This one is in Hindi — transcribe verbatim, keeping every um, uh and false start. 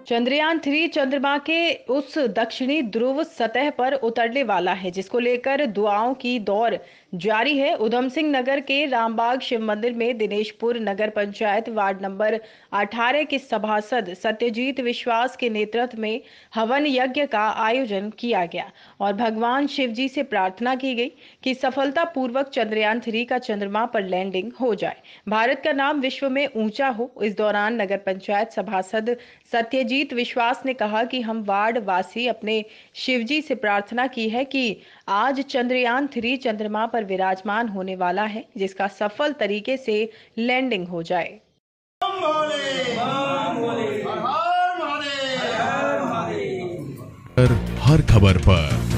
चंद्रयान थ्री चंद्रमा के उस दक्षिणी ध्रुव सतह पर उतरने वाला है जिसको लेकर दुआओं की दौर जारी है। उधम सिंह नगर के रामबाग शिव मंदिर में दिनेशपुर नगर पंचायत वार्ड नंबर अठारह के सभासद सत्यजीत विश्वास के नेतृत्व में हवन यज्ञ का आयोजन किया गया और भगवान शिव जी से प्रार्थना की गई कि सफलतापूर्वक चंद्रयान थ्री का चंद्रमा पर लैंडिंग हो जाए, भारत का नाम विश्व में ऊंचा हो। इस दौरान नगर पंचायत सभासद सत्यजीत जीत विश्वास ने कहा कि हम वार्ड वासी अपने शिवजी से प्रार्थना की है कि आज चंद्रयान थ्री चंद्रमा पर विराजमान होने वाला है जिसका सफल तरीके से लैंडिंग हो जाए। हर खबर पर